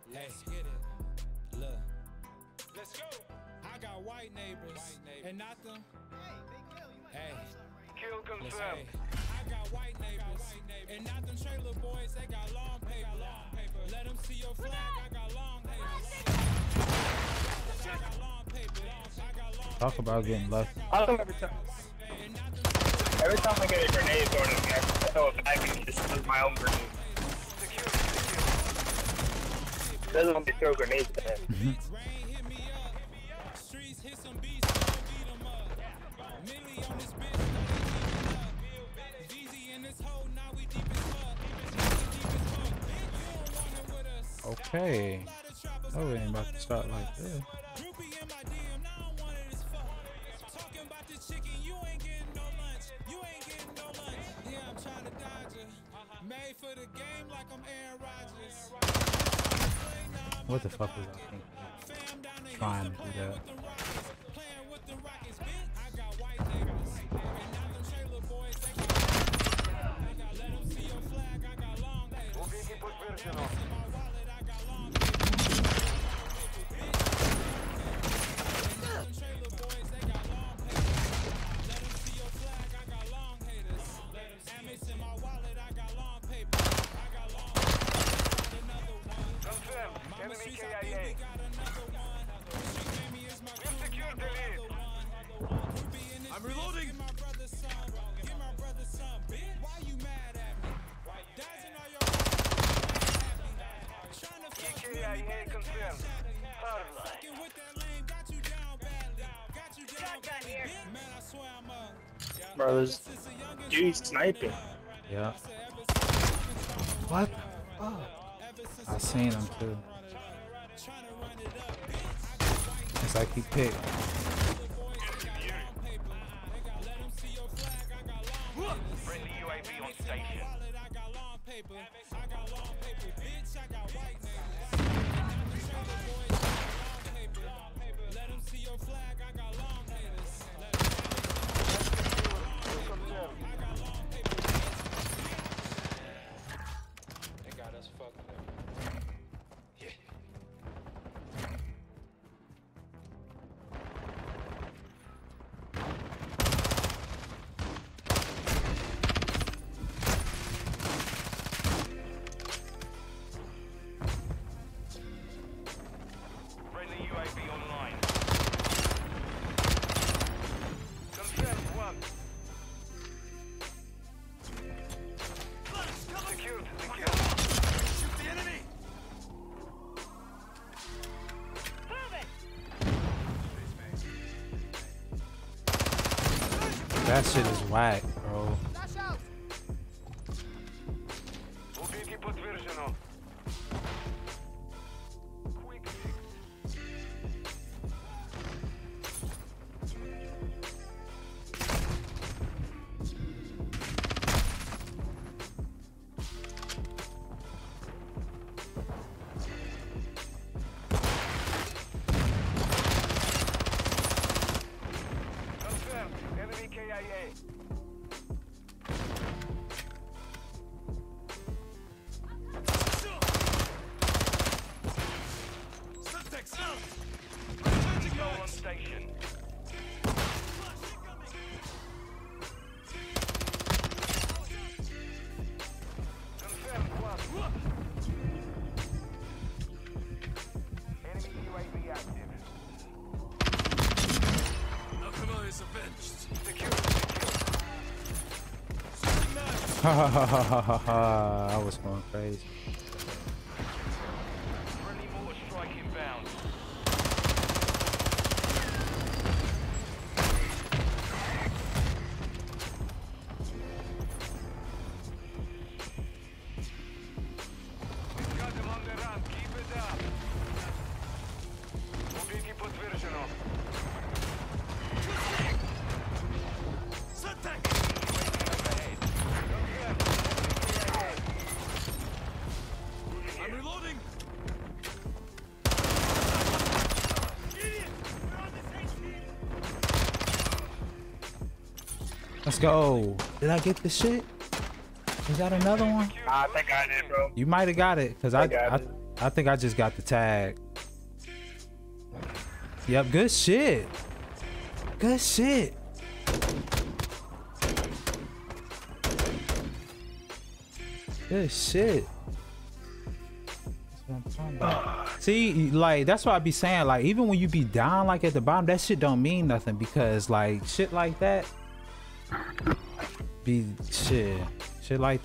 Let's get it. Look. Let's go. I got white neighbors and not them. Hey. Kill confirmed. I got white neighbors and not them trailer boys. They got long paper. Let them see your flag. I got long papers. I got long paper. Talk about getting left. Every time I get a grenade thrown at me, I throw it back and just use my own grenade. Doesn't want me to throw grenades at it. Okay. Oh, we ain't about to start like this. Made for the game like I'm Aaron Rodgers. What the fuck was I thinking? Trying to do that. Playing with the Rockets, I got white neighbors. And now them trailer boys, they got let them see your flag. I got long papers. In my wallet, I got long papers. And now them trailer boys, they got long papers. Let them see your flag. I got long haters. Amex in my wallet, I got long papers. I got long papers. Another one. Confirmed. Mama Enemy streets, I think KIA. we got another one. She gave me is my We've secured the lead. I'm reloading. Get my brother's son. Get my brother's son. Bitch, why you mad at me? Dodging all your trying to fuck with me, KIA confirmed. Hardline. fucking with that lame. Got you down badly. Got you down badly. Man, I swear I'm up. Brothers, dude sniping. Yeah. What? Oh. I seen him too. It's like he picked. Friendly UAV on station. I got long paper. I got long paper. Bitch, I got white niggas. Let them see your flag. I got long haters. I got long paper. They got us fucked up. Yeah. Friendly UAV online. Confirmed one. Secured the kill. Shoot the enemy. That shit is whack, bro. Убейте подтверждено. Quick fix. Confirmed. Enemy KIA. Go on station. Confirmed one. Enemy UAV active. Nakama is avenged. Secure. Ha ha ha ha ha ha ha. I was going crazy. Friendly mortar strike inbound. We've got them on the run. Keep it up. Убейте подтверждено. I'm reloading. Let's go. Did I get the shit? Is that another one? I think I did, bro. You might have got it, cause I got it. I think I just got the tag. Yep, good shit. Good shit. Good shit. That's what I'm talking about. See, like, that's what I be saying. Like, even when you be down, like, at the bottom, that shit don't mean nothing because, like, shit like that be shit like that.